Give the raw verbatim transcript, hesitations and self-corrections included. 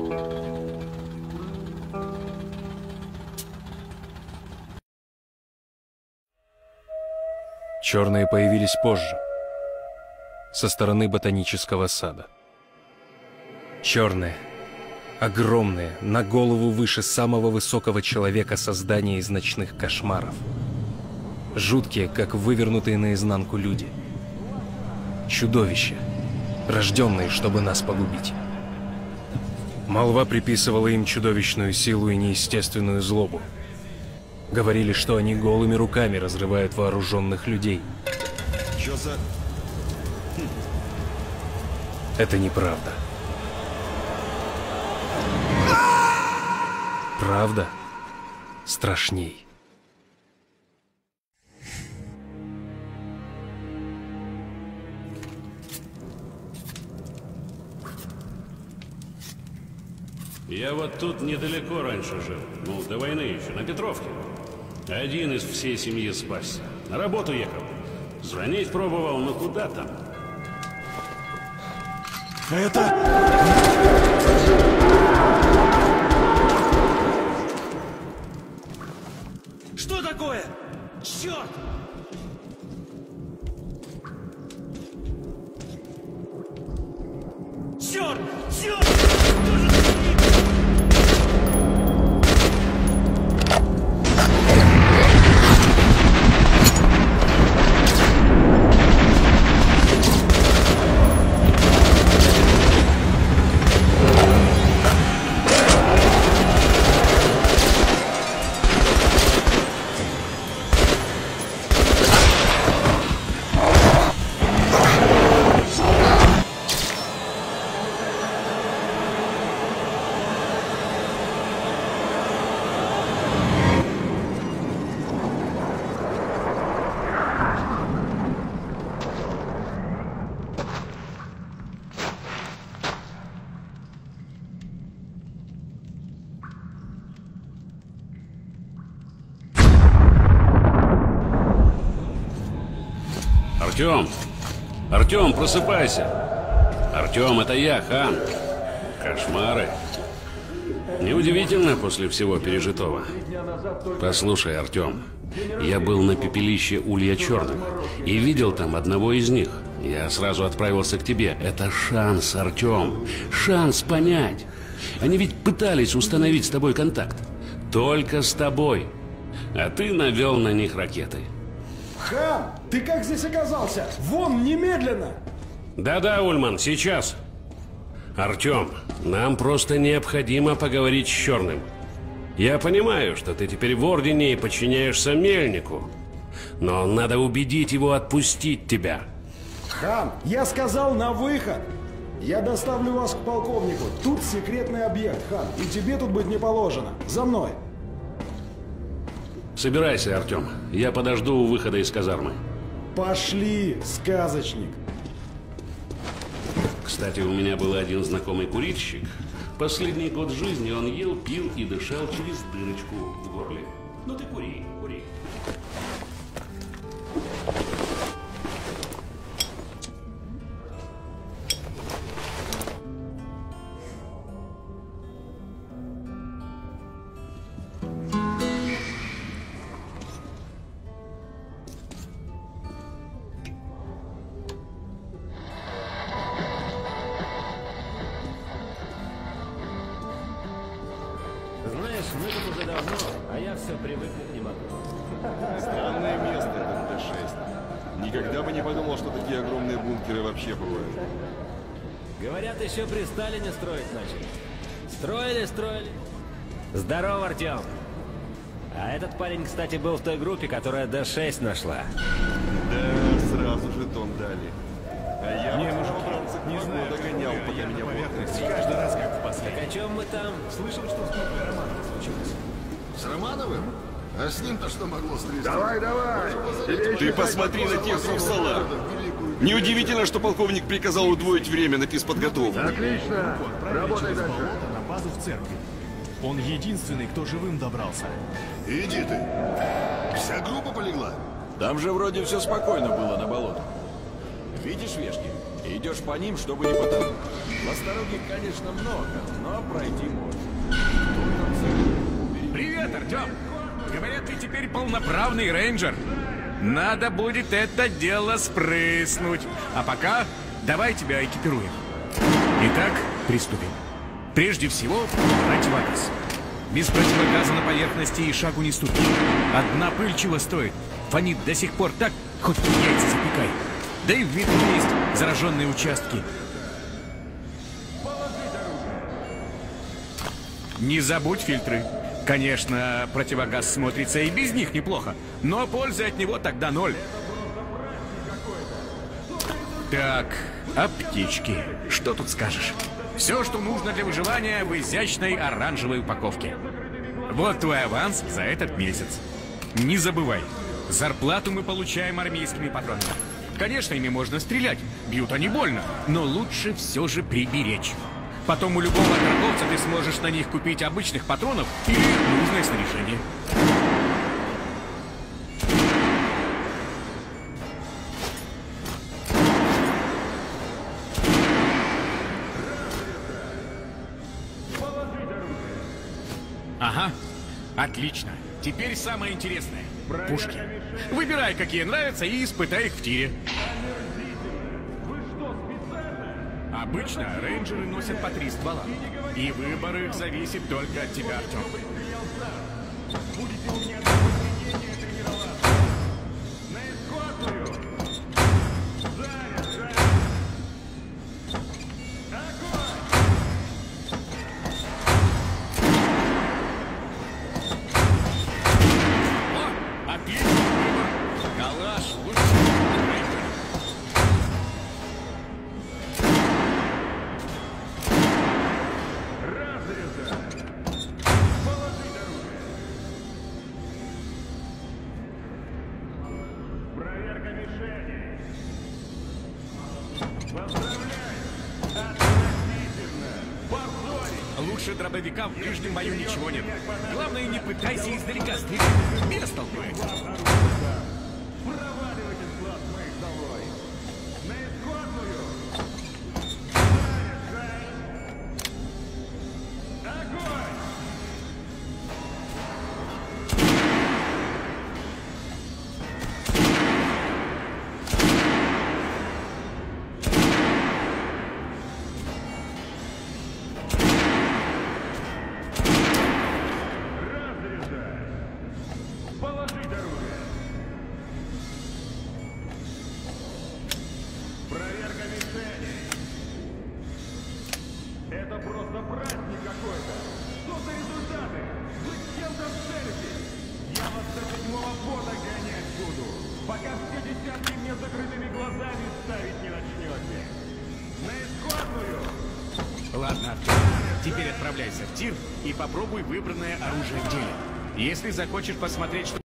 Черные появились позже, со стороны ботанического сада. Черные, огромные, на голову выше самого высокого человека создания из ночных кошмаров. Жуткие, как вывернутые наизнанку люди. Чудовища, рожденные, чтобы нас погубить. Молва приписывала им чудовищную силу и неестественную злобу. Говорили, что они голыми руками разрывают вооруженных людей. Чё за... Хм. Это неправда. Правда страшней. Я вот тут недалеко раньше жил. Ну, до войны еще, на Петровке. Один из всей семьи спасся. На работу ехал. Звонить пробовал, но куда там? Это... Что такое? Черт! Черт! Черт! Что же ты? Артем! Артем, просыпайся! Артем, это я, Хан. Кошмары. Неудивительно после всего пережитого. Послушай, Артем, я был на пепелище Улья Черного и видел там одного из них. Я сразу отправился к тебе. Это шанс, Артем. Шанс понять. Они ведь пытались установить с тобой контакт. Только с тобой. А ты навел на них ракеты. Хан, ты как здесь оказался? Вон, немедленно! Да-да, Ульман, сейчас. Артем, нам просто необходимо поговорить с Черным. Я понимаю, что ты теперь в Ордене и подчиняешься Мельнику. Но надо убедить его отпустить тебя. Хан, я сказал на выход. Я доставлю вас к полковнику. Тут секретный объект, Хан, и тебе тут быть не положено. За мной. Собирайся, Артем. Я подожду у выхода из казармы. Пошли, сказочник. Кстати, у меня был один знакомый курильщик. Последний год жизни он ел, пил и дышал через дырочку в горле. Ну ты кури, кури. Знаешь, мы тут уже давно, а я все привыкнуть не могу. Странное место, это Д шесть. Никогда бы не подумал, что такие огромные бункеры вообще бывают. Говорят, еще при Сталине строить начали. Строили, строили. Здорово, Артем. А этот парень, кстати, был в той группе, которая Д шесть нашла. Да, сразу же тон дали. А я Не, вот мужики, бранца не к знаю, догонял, что пока я меня на поверхности вот. каждый раз как в Так последний. о чем мы там? Слышал, что с группой Романова случилось? С Романовым? А с ним-то что могло стрясти? Давай, давай! Ты посмотри на тех сусалах! Неудивительно, что полковник приказал удвоить время на физподготовку. Отлично! Работай дальше. На базу в церкви. Он единственный, кто живым добрался. Иди ты. Вся группа полегла? Там же вроде все спокойно было на болотах. Видишь вешки? Идешь по ним, чтобы не потонуть. Осторожней, конечно, много, но пройти можно. Привет, Артем! Говорят, ты теперь полноправный рейнджер. Надо будет это дело спрыснуть. А пока давай тебя экипируем. Итак, приступим. Прежде всего, противогаз. Без противогаза на поверхности и шагу не ступишь. Одна пыль чего стоит? Фонит до сих пор так, хоть яйца запекай. Да и в метро есть зараженные участки. Не забудь фильтры. Конечно, противогаз смотрится и без них неплохо, но пользы от него тогда ноль. Так, аптечки. Что тут скажешь? Все, что нужно для выживания в изящной оранжевой упаковке. Вот твой аванс за этот месяц. Не забывай, зарплату мы получаем армейскими патронами. Конечно, ими можно стрелять, бьют они больно, но лучше все же приберечь. Потом у любого торговца ты сможешь на них купить обычных патронов или нужное снаряжение. Ага, отлично. Теперь самое интересное. Пушки. Выбирай, какие нравятся, и испытай их в тире. Обычно рейнджеры носят по три ствола. И выбор их зависит только от тебя, Артем. Будете у меня до воскресенья тренироваться. На эскортную. Заряд, заряд. Огонь! О, отличный выбор. Калаш лучше. Лучше дробовика в ближнем бою ничего нет. Главное, не пытайся издалека стрелять. Мира столкнется. Проваливайте склад моих долой. На исходную. Огонь! Это просто праздник какой-то! Что за результаты? Вы чем-то целитесь? Я вас до седьмого пота гонять буду, пока все десятки мне закрытыми глазами ставить не начнете. На исходную! Ладно, Артем, теперь отправляйся в тир и попробуй выбранное оружие в деле. Если захочешь посмотреть, что...